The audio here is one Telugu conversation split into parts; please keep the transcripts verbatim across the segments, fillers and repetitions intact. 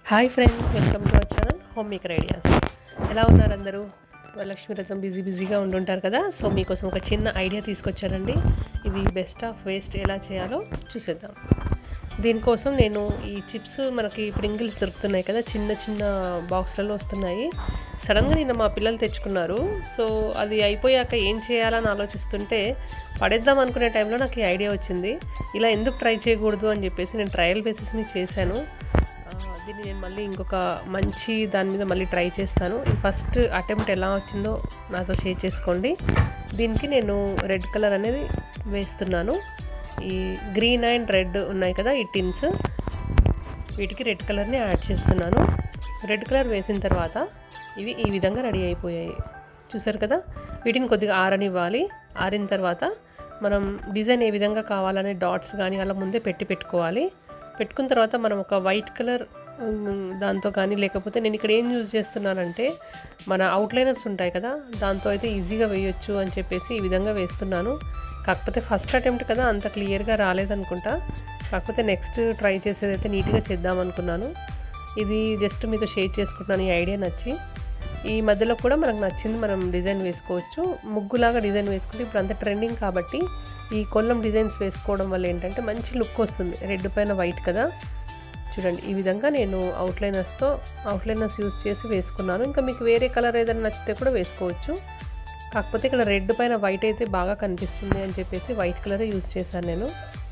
Hi friends, welcome to our channel home maker ideas. ఎలా ఉన్నారు అందరూ? లక్ష్మీ రథం బిజీ బిజీగా ఉండుంటారు కదా. సో మీకోసం ఒక చిన్న ఐడియా తీసుకొచ్చానండి. ఇది బెస్ట్ ఆఫ్ వేస్ట్ ఎలా చేయాలో చూసేద్దాం. దీనికోసం నేను ఈ చిప్స్, మనకి ప్రింగిల్స్ దొరుకుతున్నాయి కదా, చిన్న చిన్న బాక్స్లలో వస్తున్నాయి. సడన్గా నిన్న మా పిల్లలు తెచ్చుకున్నారు. సో అది అయిపోయాక ఏం చేయాలని ఆలోచిస్తుంటే పడేద్దాం అనుకునే టైంలో నాకు ఈ ఐడియా వచ్చింది. ఇలా ఎందుకు ట్రై చేయకూడదు అని చెప్పేసి నేను ట్రయల్ బేసిస్ మీద చేశాను. దీన్ని నేను మళ్ళీ ఇంకొక మంచి దాని మీద మళ్ళీ ట్రై చేస్తాను. ఈ ఫస్ట్ అటెంప్ట్ ఎలా వచ్చిందో నాతో షేర్ చేసుకోండి. దీనికి నేను రెడ్ కలర్ అనేది వేస్తున్నాను. ఈ గ్రీన్ అండ్ రెడ్ ఉన్నాయి కదా ఈ టిన్స్, వీటికి రెడ్ కలర్ని యాడ్ చేస్తున్నాను. రెడ్ కలర్ వేసిన తర్వాత ఇవి ఈ విధంగా రెడీ అయిపోయాయి. చూసారు కదా. వీటిని కొద్దిగా ఆరనివ్వాలి. ఆరిన తర్వాత మనం డిజైన్ ఏ విధంగా కావాలనే డాట్స్ కానీ అలా ముందే పెట్టి పెట్టుకోవాలి. పెట్టుకున్న తర్వాత మనం ఒక వైట్ కలర్ దాంతో కానీ, లేకపోతే నేను ఇక్కడ ఏం యూజ్ చేస్తున్నానంటే మన అవుట్లైనర్స్ ఉంటాయి కదా, దాంతో అయితే ఈజీగా వేయొచ్చు అని చెప్పేసి ఈ విధంగా వేస్తున్నాను. కాకపోతే ఫస్ట్ అటెంప్ట్ కదా, అంత క్లియర్గా రాలేదనుకుంటా. కాకపోతే నెక్స్ట్ ట్రై చేసేదైతే నీట్గా చేద్దాం అనుకున్నాను. ఇది జస్ట్ మీతో షేర్ చేసుకుంటున్నాను ఈ ఐడియా నచ్చి. ఈ మధ్యలో కూడా మనకు నచ్చింది మనం డిజైన్ వేసుకోవచ్చు. ముగ్గులాగా డిజైన్ వేసుకుంటే ఇప్పుడు అంత ట్రెండింగ్ కాబట్టి ఈ కొల్లం డిజైన్స్ వేసుకోవడం వల్ల ఏంటంటే మంచి లుక్ వస్తుంది. రెడ్ పైన వైట్ కదా. చూడండి, ఈ విధంగా నేను అవుట్లైనర్స్తో అవుట్లైనర్స్ యూజ్ చేసి వేసుకున్నాను. ఇంకా మీకు వేరే కలర్ ఏదైనా నచ్చితే కూడా వేసుకోవచ్చు. కాకపోతే ఇక్కడ రెడ్ పైన వైట్ అయితే బాగా కనిపిస్తుంది అని చెప్పేసి వైట్ కలరే యూజ్ చేశాను నేను.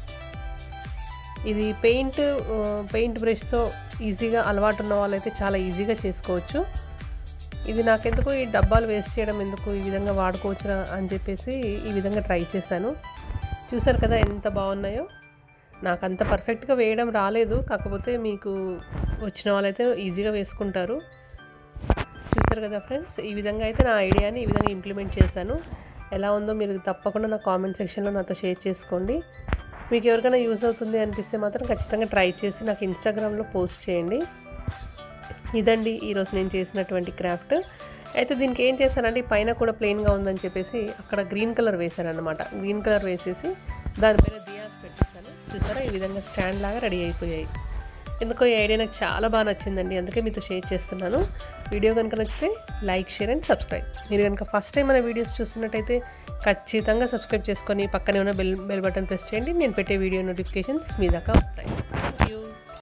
ఇది పెయింట్ పెయింట్ బ్రష్తో ఈజీగా అలవాటు ఉన్న వాళ్ళైతే చాలా ఈజీగా చేసుకోవచ్చు. ఇది నాకెందుకు ఈ డబ్బాలు వేస్ట్ చేయడం ఎందుకు, ఈ విధంగా వాడుకోవచ్చు అని చెప్పేసి ఈ విధంగా ట్రై చేశాను. చూసారు కదా ఎంత బాగున్నాయో. నాకు అంత పర్ఫెక్ట్గా వేయడం రాలేదు, కాకపోతే మీకు వచ్చిన వాళ్ళైతే ఈజీగా వేసుకుంటారు. చూసారు కదా ఫ్రెండ్స్, ఈ విధంగా అయితే నా ఐడియాని ఈ విధంగా ఇంప్లిమెంట్ చేశాను. ఎలా ఉందో మీరు తప్పకుండా నా కామెంట్ సెక్షన్లో నాతో షేర్ చేసుకోండి. మీకు ఎవరికైనా యూజ్ అవుతుంది అనిపిస్తే మాత్రం ఖచ్చితంగా ట్రై చేసి నాకు ఇన్స్టాగ్రామ్లో పోస్ట్ చేయండి. ఇదండి ఈరోజు నేను చేసినటువంటి క్రాఫ్ట్. అయితే దీనికి ఏం చేశానంటే పైన కూడా ప్లెయిన్గా ఉందని చెప్పేసి అక్కడ గ్రీన్ కలర్ వేసాను అనమాట. గ్రీన్ కలర్ వేసేసి దానిపైన దియాస్ పెట్టేసాను. చూసారా, ఈ విధంగా స్టాండ్ లాగా రెడీ అయిపోయాయి. ఎందుకో ఈ ఐడియా నాకు చాలా బాగా నచ్చిందండి, అందుకే మీతో షేర్ చేస్తున్నాను. వీడియో కనుక నచ్చితే లైక్, షేర్ అండ్ సబ్స్క్రైబ్. మీరు కనుక ఫస్ట్ టైం మన వీడియోస్ చూస్తున్నట్టయితే ఖచ్చితంగా సబ్స్క్రైబ్ చేసుకొని పక్కనే ఉన్న బెల్ బెల్ బటన్ ప్రెస్ చేయండి. నేను పెట్టే వీడియో నోటిఫికేషన్స్ మీ దాకా వస్తాయి. Thank you.